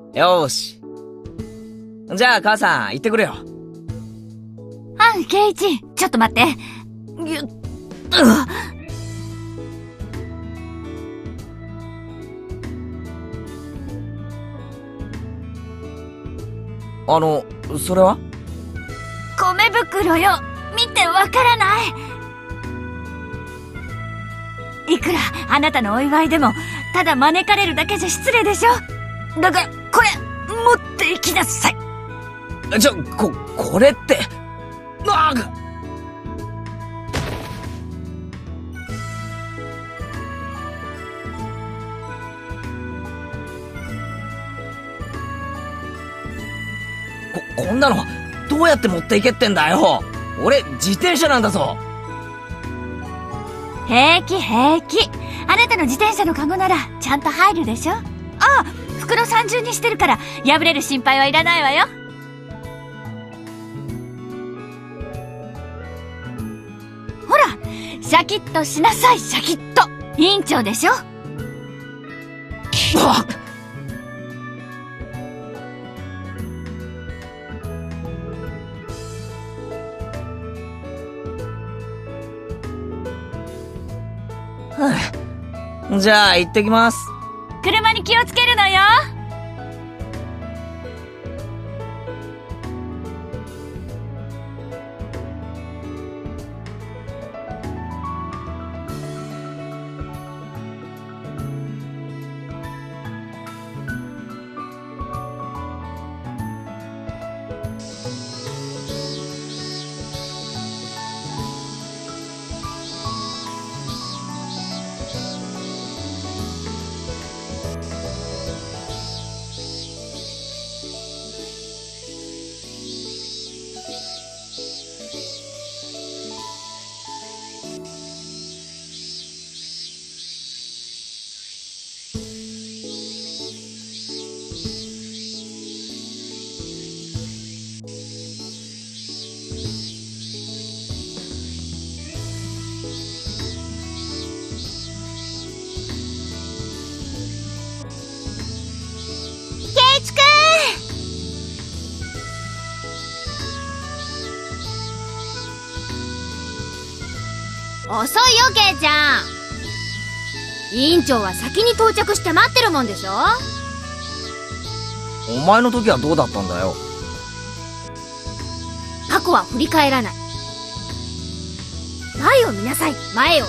よーし。じゃあ母さん、行ってくれよ。 ケイイチ、ちょっと待って。 それは？ 米袋よ。見てわからない。いくらあなたのお祝いでも、ただ招かれるだけじゃ失礼でしょ。だから、これ、持って行きなさい。 これって、こんなの、どうやって持っていけってんだよ。俺、自転車なんだぞ。 平気。あなたの自転車のカゴなら、ちゃんと入るでしょ。袋三重にしてるから、破れる心配はいらないわよ。ほら、シャキッとしなさい、シャキッと。委員長でしょ。 じゃあ、行ってきます。 車に気をつけるのよ。 遅いよ、ケイちゃん。委員長は先に到着して待ってるもんでしょ。 お前の時はどうだったんだよ。 過去は振り返らない。前を見なさい、前を。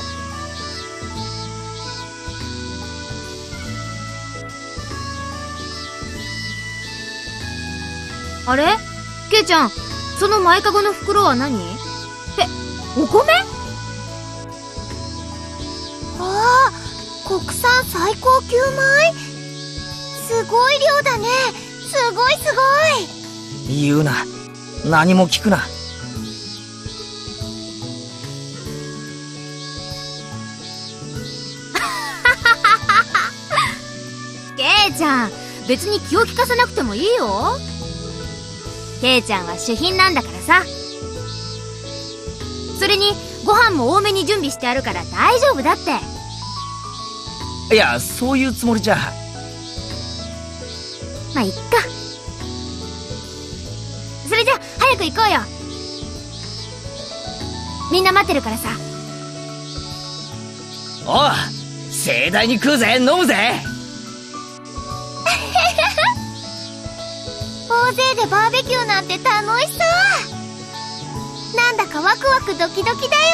あれ？ケイちゃん、その前かごの袋は何？お米？ 国産最高級米？すごい量だね。すごい。 言うな。何も聞くな。 ケイちゃん、別に気を利かせなくてもいいよ。ケイちゃんは主賓なんだからさ。それにご飯も多めに準備してあるから大丈夫だって。 いや、そういうつもりじゃ。 まあ、いっか。それじゃ、早く行こうよ。みんな待ってるからさ。 おう、盛大に食うぜ、飲むぜ。 大勢でバーベキューなんて楽しそう。なんだかワクワクドキドキだよ。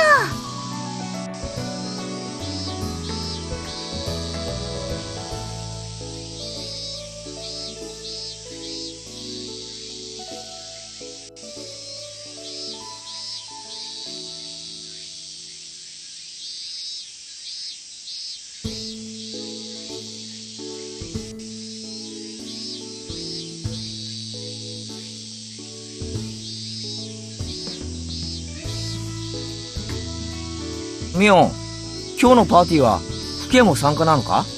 ミオン、今日のパーティーはフケも参加なのか？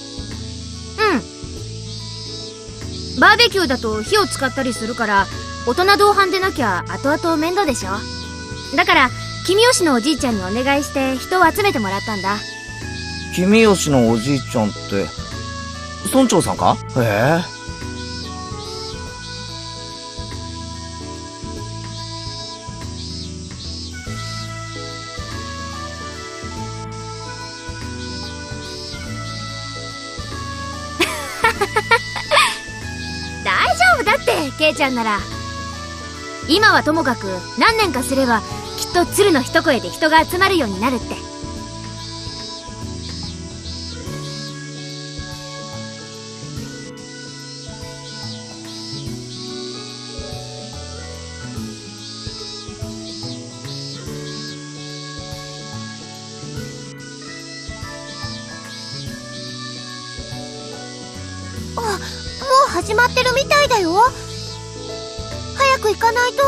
うん。バーベキューだと火を使ったりするから、大人同伴でなきゃ後々面倒でしょ。だから君吉のおじいちゃんにお願いして人を集めてもらったんだ。 君吉のおじいちゃんって村長さんか？へえ。 ケイちゃんなら。今はともかく何年かすればきっと鶴の一声で人が集まるようになるって。 もう始まってるみたいだよ。早く行かないと。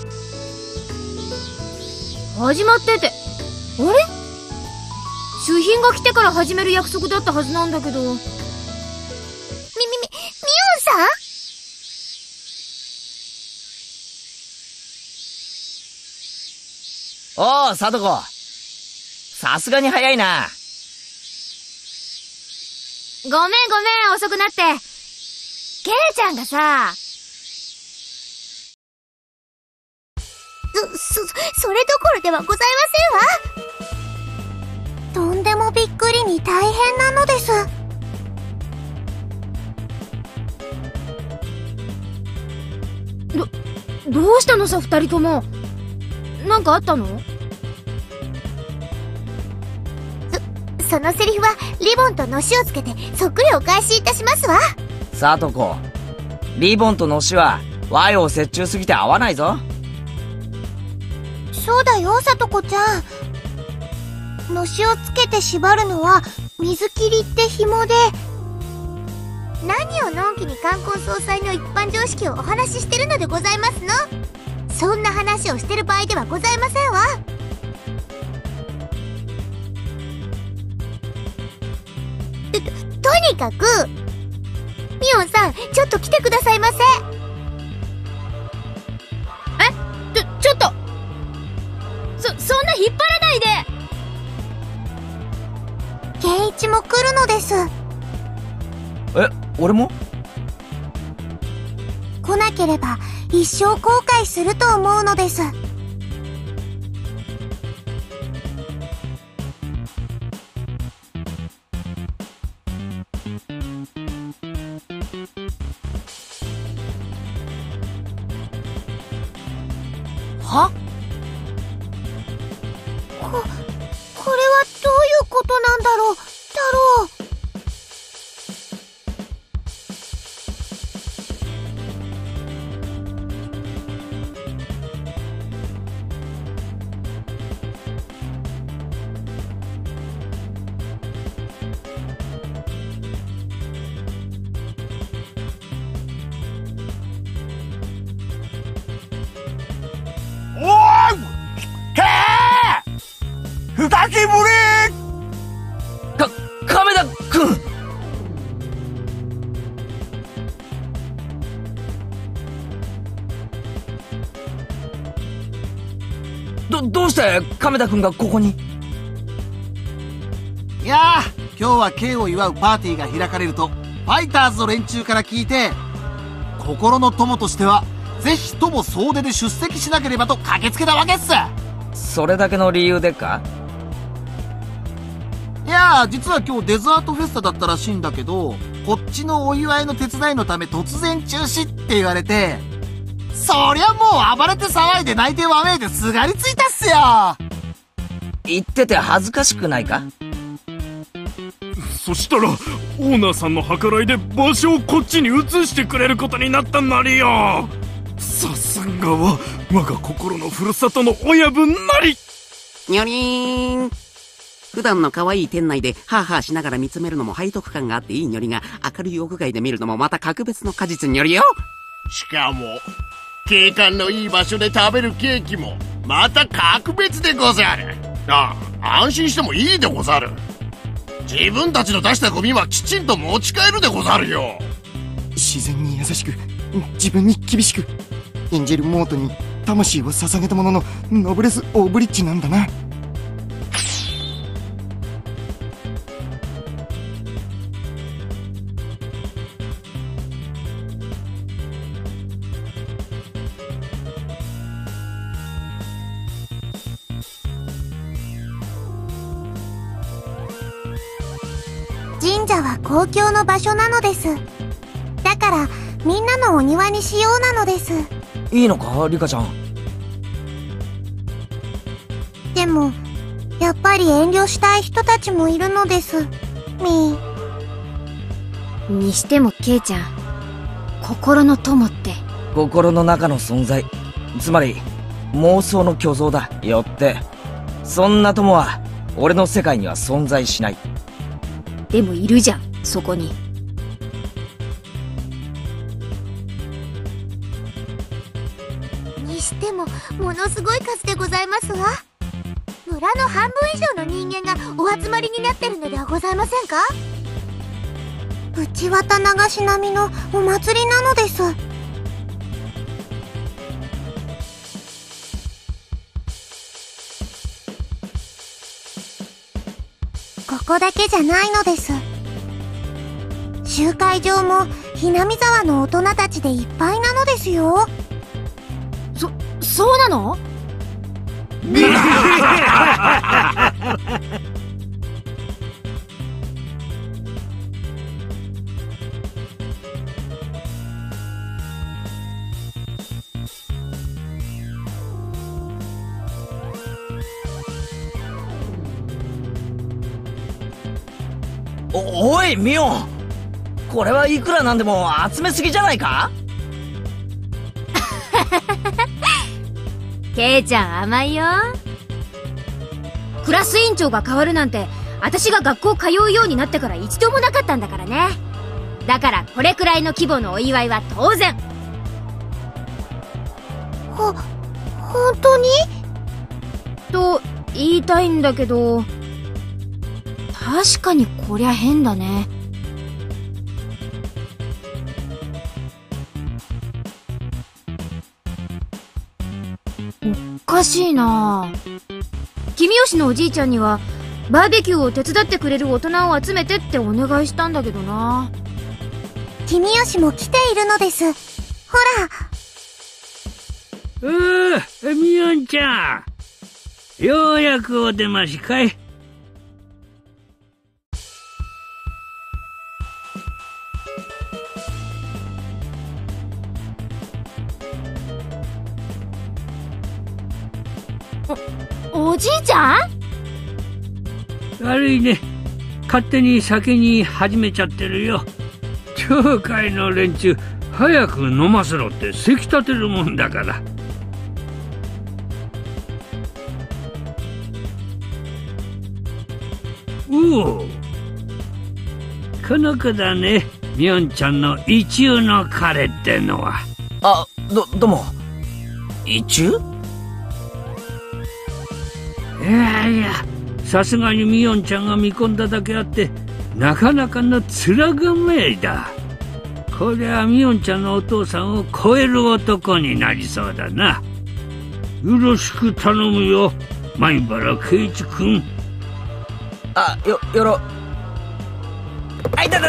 始まってて、あれ？主賓が来てから始める約束だったはずなんだけど。 ミオンさん？ おう、さとこ。さすがに早いな。 ごめん遅くなって。ケイちゃんがさ。 それどころではございませんわ。とんでもびっくりに大変なのです。 どうしたのさ、二人とも。なんかあったの？ そのセリフはリボンとのしをつけてそっくりお返しいたしますわ。 さとこ、リボンとのしは和洋折衷すぎて合わないぞ。 そうだよ、さとこちゃん。のしをつけて縛るのは水切りって紐で。何をのんきに冠婚葬祭の一般常識をお話ししてるのでございますの？そんな話をしてる場合ではございませんわ。とにかくミオンさん、ちょっと来てくださいませ。 ちょっとそんな引っ張らないで。 ケイイチも来るのです。 俺も？ 来なければ一生後悔すると思うのです。 は？ これはどういうことなんだろう、太郎。 ふざけぶり亀田くん。どうして亀田くんがここに？ いやあ、今日は K を祝うパーティーが開かれるとファイターズの連中から聞いて、心の友としてはぜひとも総出で出席しなければと駆けつけたわけっす。 それだけの理由でか？ いやー、実は今日デザートフェスタだったらしいんだけど、こっちのお祝いの手伝いのため突然中止って言われて、そりゃもう暴れて騒いで泣いてわめいですがりついたっすよ。 言ってて恥ずかしくないか？ そしたらオーナーさんの計らいで場所をこっちに移してくれることになったんなりよ。さすがは我が心のふるさとの親分なり。 にょりーん。普段の可愛い店内でハーハーしながら見つめるのも背徳感があっていいにょりが、明るい屋外で見るのもまた格別の果実にょりよ。 しかも景観のいい場所で食べるケーキもまた格別でござる。ああ、安心してもいいでござる。自分たちの出したゴミはきちんと持ち帰るでござるよ。 自然に優しく、自分に厳しく、エンジェルモートに魂を捧げたもののノブレス・オーブリッジなんだな。神社は公共の場所なのです。だからみんなのお庭にしようなのです。 いいのかリカちゃん。 でも、やっぱり遠慮したい人たちもいるのです。 にしてもケイちゃん、心の友って。 心の中の存在。つまり、妄想の虚像だ。よって、そんな友は、俺の世界には存在しない。 でもいるじゃん、そこに。 にしても、ものすごい数でございますわ。村の半分以上の人間がお集まりになってるのではございませんか？内綿流し並みのお祭りなのです。ここだけじゃないのです。集会場もひなみ沢の大人たちでいっぱいなのですよ。 そうなの？ おいミオン、これはいくらなんでも集めすぎじゃないか？ ケイちゃん甘いよ。クラス委員長が変わるなんて、私が学校通うようになってから一度もなかったんだからね。だからこれくらいの規模のお祝いは当然。 本当に？ と言いたいんだけど、確かにこりゃ変だね。おかしいな。君吉のおじいちゃんにはバーベキューを手伝ってくれる大人を集めてってお願いしたんだけどな。 君吉も来ているのです。ほら。 みおんちゃん、ようやくお出ましかい。 おじいちゃん？ 悪いね、勝手に先に始めちゃってるよ。町会の連中早く飲ませろってせき立てるもんだから。おお、この子だね、みおんちゃんの意中の彼ってのは。 あ、どうも。意中？ いや、さすがにみおんちゃんが見込んだだけあって、なかなかの面構えだ。こりゃみおんちゃんのお父さんを超える男になりそうだな。よろしく頼むよ、米原圭一君。 あ、あ、いた。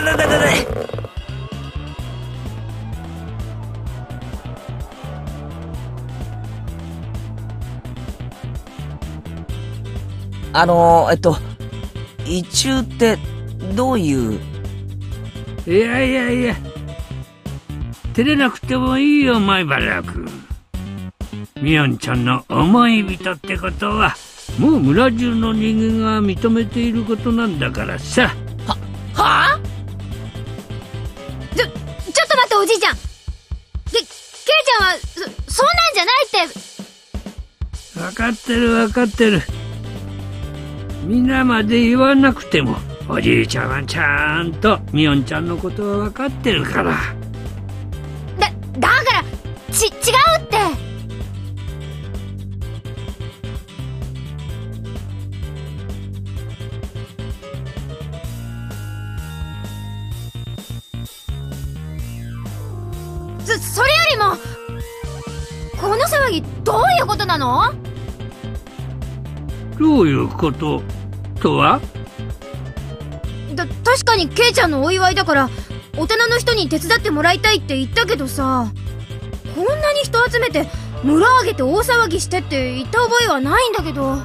意中ってどういう？ いや、照れなくてもいいよ、米原君。みおんちゃんの思い人ってことはもう村中の人間が認めていることなんだからさ。 はあ？ ちょっと待って、おじいちゃん。ケイちゃんはそんなんじゃないって。 分かってる。皆まで言わなくてもおじいちゃんはちゃんとみおんちゃんのことは分かってるから。 だから違うって。それよりも、この騒ぎどういうことなの？ どういうこととは？ 確かにケイちゃんのお祝いだから大人の人に手伝ってもらいたいって言ったけどさ、こんなに人集めて村挙げて大騒ぎしてって言った覚えはないんだけど。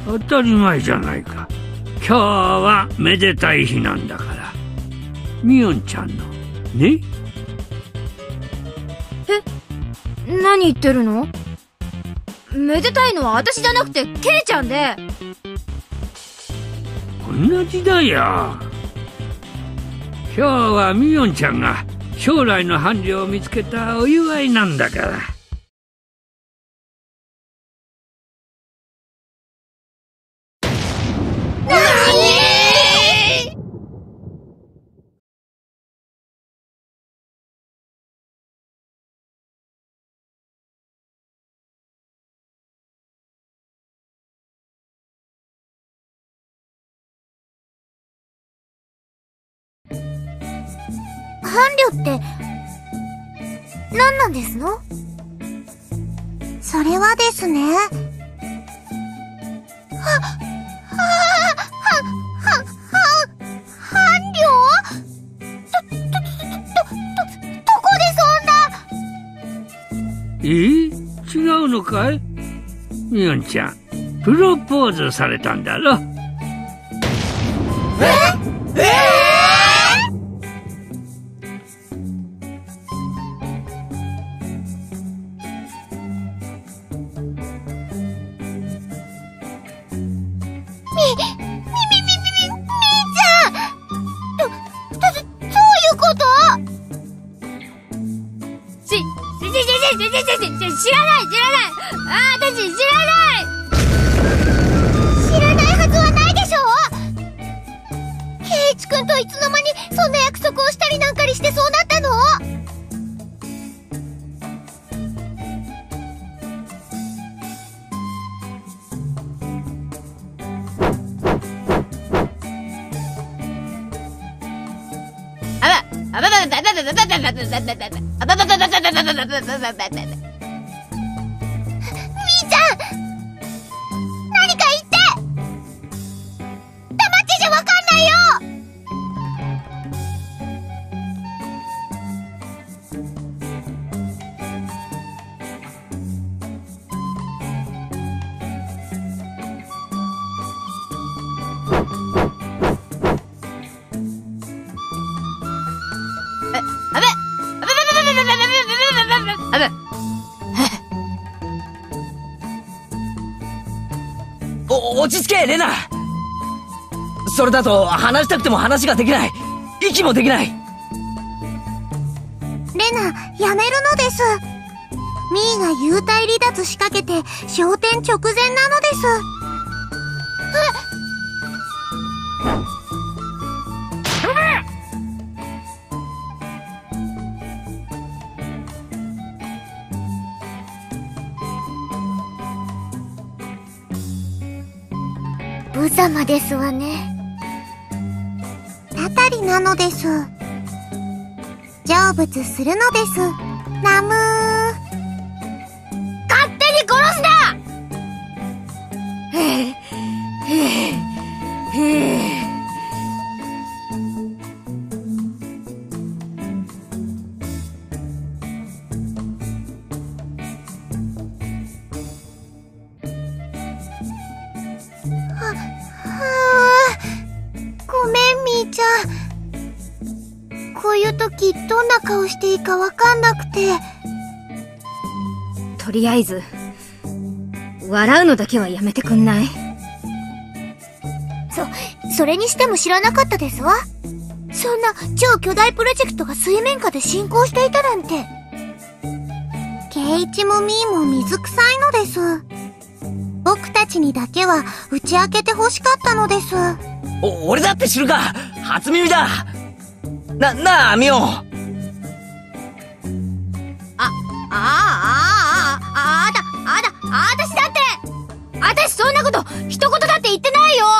当たり前じゃないか。今日はめでたい日なんだから。みおんちゃんのね。 何言ってるの？めでたいのは私じゃなくてケイちゃんで。 同じだよ。今日はみおんちゃんが将来の伴侶を見つけたお祝いなんだから。 伴侶って何なんですの？それはですね。伴侶？どこでそんな。 違うのかい？みおんちゃん、プロポーズされたんだろ。 知らない。私知らないはずはないでしょ。圭一君といつの間にそんな約束をしたりなんかりしてそうなったの？ 落ち着け、レナ。それだと話したくても話ができない。息もできない。 レナ、やめるのです。ミーが幽体離脱しかけて昇天直前なのです。無様ですわね。たたりなのです。成仏するのです。ナムー。 勝手に殺すな。 ごめん、みーちゃん。こういう時どんな顔していいかわかんなくて。 とりあえず笑うのだけはやめてくんない？ それにしても知らなかったですわ。そんな超巨大プロジェクトが水面下で進行していたなんて。圭一もミーも水臭いのです。僕たちにだけは打ち明けて欲しかったのです。 俺だって知るか。初耳だ。なあ、ミオン。 私だって私そんなこと一言だって言ってないよ。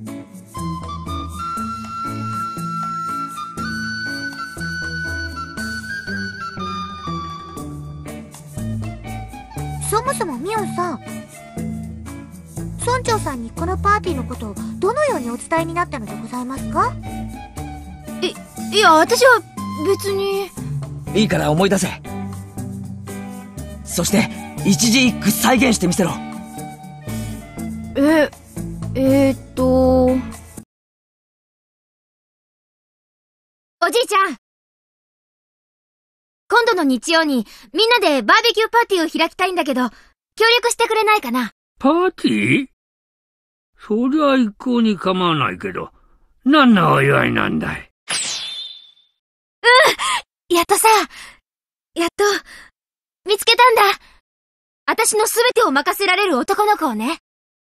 そもそもミオンさん、村長さんにこのパーティーのことをどのようにお伝えになったのでございますか？ いや、私は別に。 いいから思い出せ。そして一字一句再現してみせろ。 おじいちゃん、今度の日曜にみんなでバーベキューパーティーを開きたいんだけど、協力してくれないかな？ パーティー？そりゃ一向に構わないけど、何のお祝いなんだい？ やっと見つけたんだ。私のすべてを任せられる男の子をね。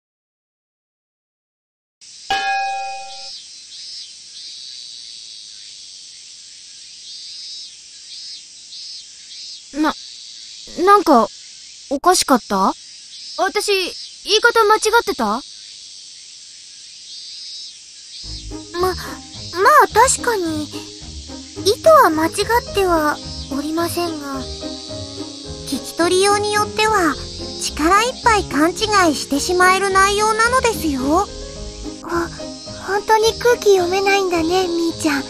なんか、おかしかった？私、言い方間違ってた？ まあ確かに、意図は間違ってはおりませんが、聞き取りようによっては、力いっぱい勘違いしてしまえる内容なのですよ。 本当に空気読めないんだね、みーちゃん。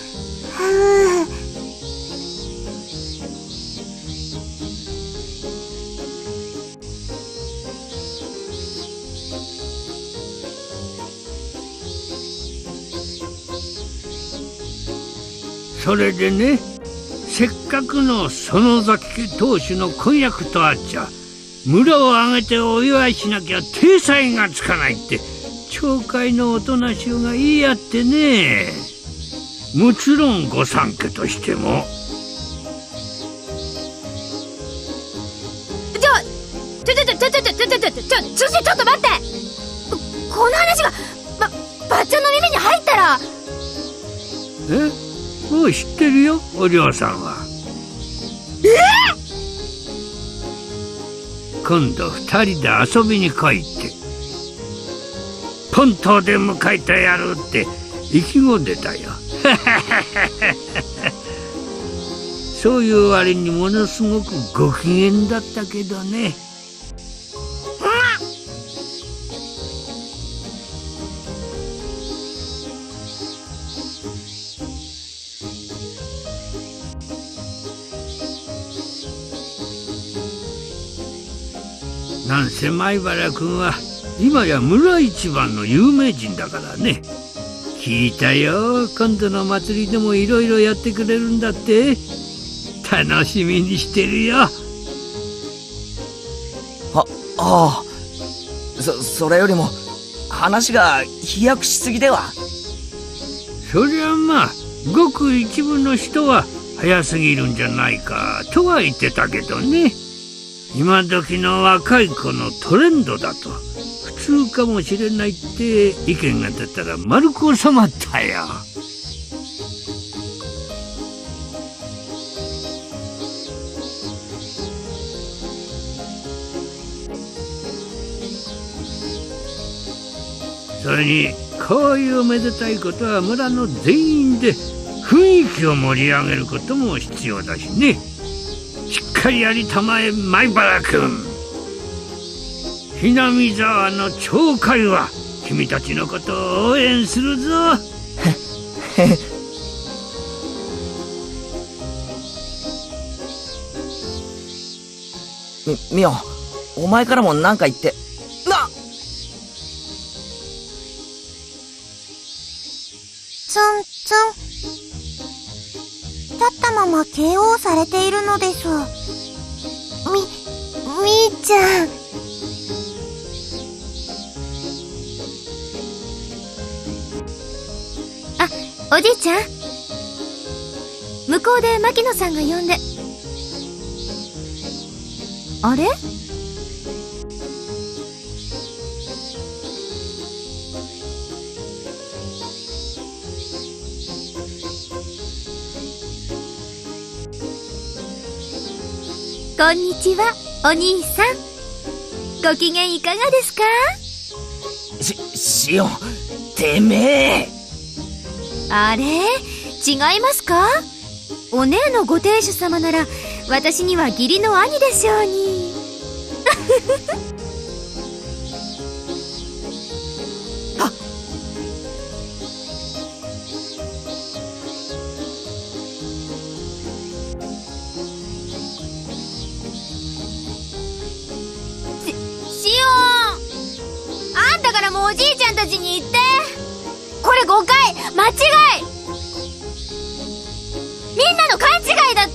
それでね、せっかくの園崎家当主の婚約とあっちゃ、村を挙げてお祝いしなきゃ体裁がつかないって町会のおとなしゅうが言いやってね。もちろん御三家としても。 ちょっと待って。この話がばっちゃんの耳に入ったら。 もう知ってるよ、お嬢さんは。今度二人で遊びに来いって、本当で迎えてやるって意気込んでたよ。そういう割にものすごくご機嫌だったけどね。なんせ米原君は今や村一番の有名人だからね。聞いたよ、今度の祭りでもいろいろやってくれるんだって。楽しみにしてるよ。 それよりも話が飛躍しすぎでは。 そりゃまあ、ごく一部の人は早すぎるんじゃないかとは言ってたけどね。今時の若い子のトレンドだと普通かもしれないって意見が出たら丸く収まったよ。それにこういうめでたいことは村の全員で雰囲気を盛り上げることも必要だしね。しっかりやりたまえ、米原君。ひなみ沢の町会は君たちのことを応援するぞ。 みお、お前からも何か言って。 ツンツン。立ったまま KO されているのです。 みーちゃん。 おじいちゃん、向こうで牧野さんが呼んで。あれ？こんにちは、お兄さん。ご機嫌いかがですか？ シオン、てめえ。 あれ？違いますか？お姉のご亭主様なら私には義理の兄でしょうに。シオン！あんたからももおじいちゃんたちに言って。これ誤解、間違い、みんなの勘違いだって。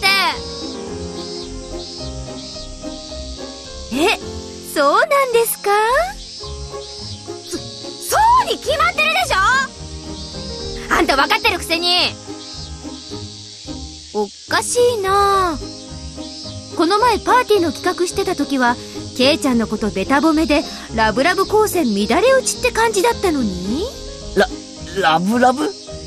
そうなんですか？そうに決まってるでしょ。あんた分かってるくせに。おかしいな。この前パーティーの企画してた時はケイちゃんのことベタ褒めでラブラブ光線乱れ打ちって感じだったのに。 ラブラブ？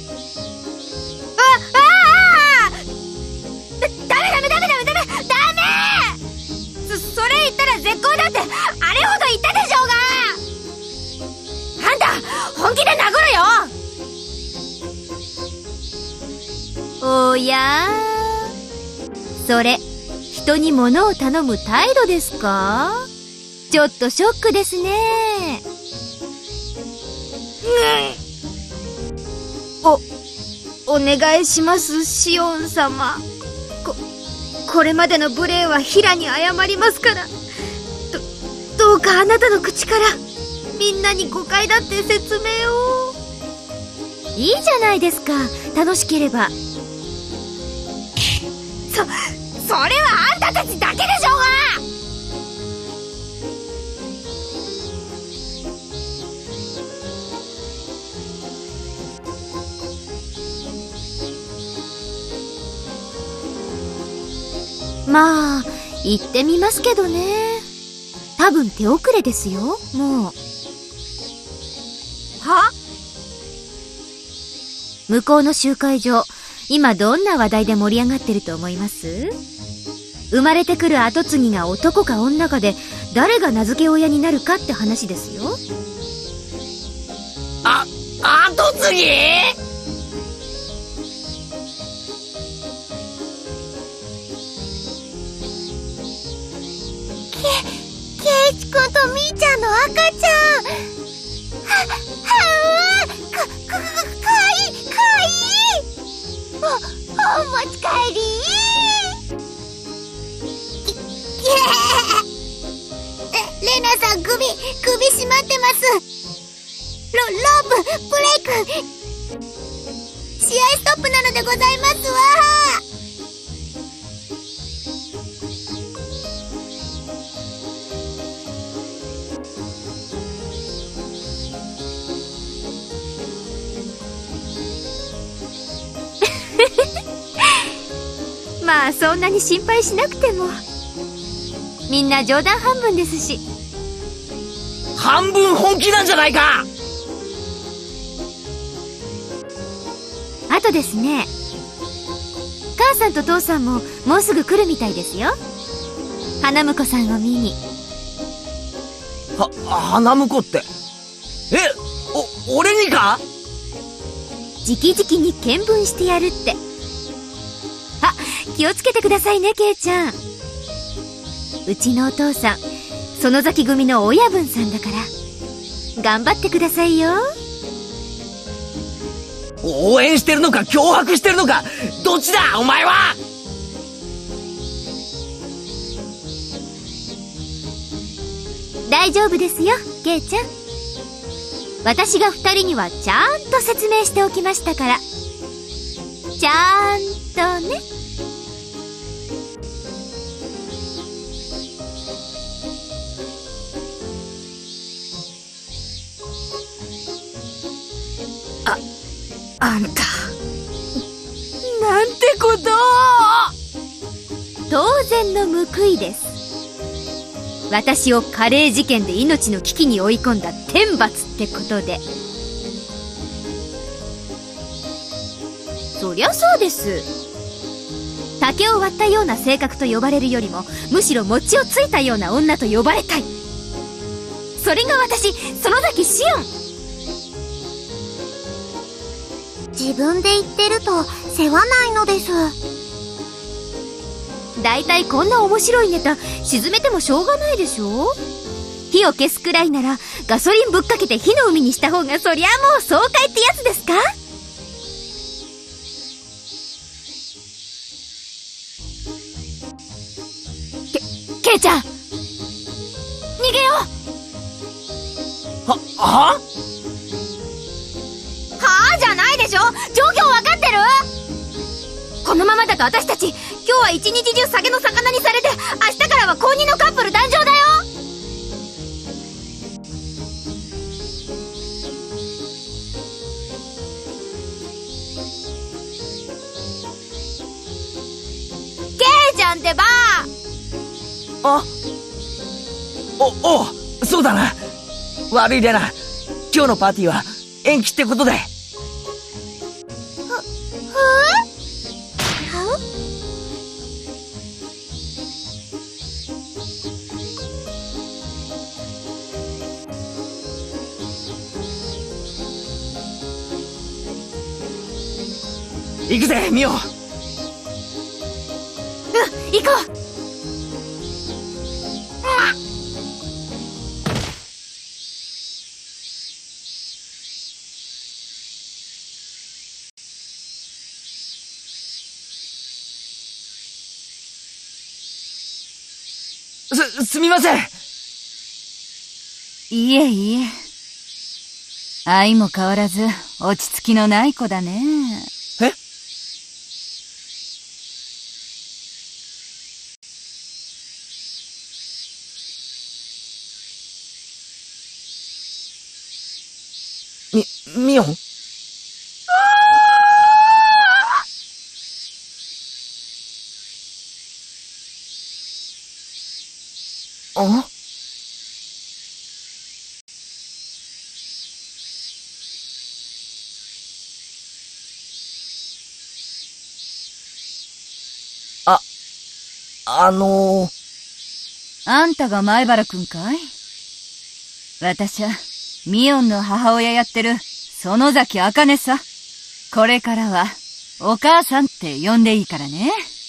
それ言ったら絶好だってあれほど言ったでしょうが。あんた本気で殴るよ。おやー、それ人に物を頼む態度ですか？ちょっとショックですね。お願いします、シオン様。これまでの無礼はヒラに謝りますから。どうかあなたの口からみんなに誤解だって説明を。いいじゃないですか、楽しければ。それはあんたたちだけでしょうが。まあ言ってみますけどね。多分手遅れですよ、もう。は？向こうの集会場、今どんな話題で盛り上がってると思います？生まれてくる跡継ぎが男か女かで誰が名付け親になるかって話ですよ。 跡継ぎ？ ケイチ君とみーちゃんの赤ちゃん。かわいい。お持ち帰り。レナさん首絞まってます。ロープブレイク。試合ストップなのでございますわ。 まあそんなに心配しなくても。みんな冗談半分ですし。 半分本気なんじゃないか。 あとですね、母さんと父さんももうすぐ来るみたいですよ、花婿さんを見に。 花婿って、俺にか？ 直々に見聞してやるって。気をつけてくださいね、ケイちゃん。うちのお父さん園崎組の親分さんだから頑張ってくださいよ。 応援してるのか脅迫してるのか、どっちだお前は。 大丈夫ですよ、ケイちゃん。私が二人にはちゃんと説明しておきましたから。ちゃんとね。あんた、なんてことを。当然の報いです。私をカレー事件で命の危機に追い込んだ天罰ってことで。そりゃそうです。竹を割ったような性格と呼ばれるよりも、むしろ餅をついたような女と呼ばれたい。それが私、園崎シオン。 自分で言ってると世話ないのです。 だいたいこんな面白いネタ沈めてもしょうがないでしょ。火を消すくらいならガソリンぶっかけて火の海にした方がそりゃもう爽快ってやつですか。ケイちゃん逃げよう。 はあじゃないでしょ。状況わかってる？このままだと私たち、今日は一日中酒の魚にされて、明日からは公認のカップル誕生だよ。ケイちゃんってば。 おう、そうだな。悪いレナ、今日のパーティーは延期ってことで。行くぜ、ミオ。 行こう。 すみません。 いえいえ。相も変わらず落ち着きのない子だね。 え？ミオン？ あんたが前原くんかい？私は、ミオンの母親やってる、園崎茜さ。これからは、お母さんって呼んでいいからね。